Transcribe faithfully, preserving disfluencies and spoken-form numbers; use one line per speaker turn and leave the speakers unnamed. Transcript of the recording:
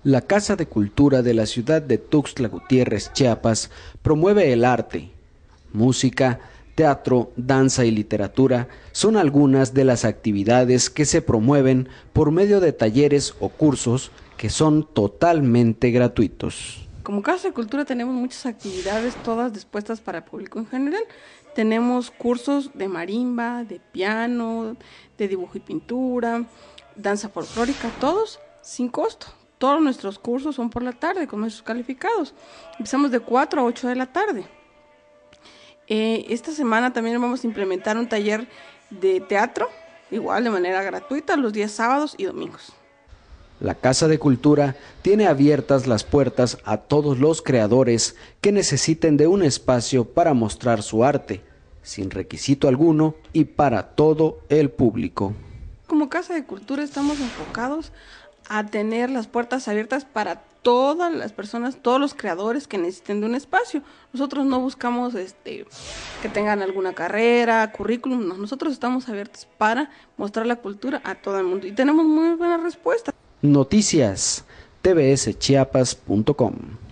La Casa de Cultura de la ciudad de Tuxtla Gutiérrez, Chiapas, promueve el arte. Música, teatro, danza y literatura son algunas de las actividades que se promueven por medio de talleres o cursos que son totalmente gratuitos.
Como Casa de Cultura tenemos muchas actividades, todas dispuestas para el público en general. Tenemos cursos de marimba, de piano, de dibujo y pintura, danza folclórica, todos sin costo. Todos nuestros cursos son por la tarde con nuestros calificados. Empezamos de cuatro a ocho de la tarde. Eh, esta semana también vamos a implementar un taller de teatro, igual de manera gratuita, los días sábados y domingos.
La Casa de Cultura tiene abiertas las puertas a todos los creadores que necesiten de un espacio para mostrar su arte, sin requisito alguno y para todo el público.
Como Casa de Cultura estamos enfocados a tener las puertas abiertas para todas las personas, todos los creadores que necesiten de un espacio. Nosotros no buscamos este, que tengan alguna carrera, currículum, no. Nosotros estamos abiertos para mostrar la cultura a todo el mundo y tenemos muy buena respuesta.
Noticias, t v s chiapas punto com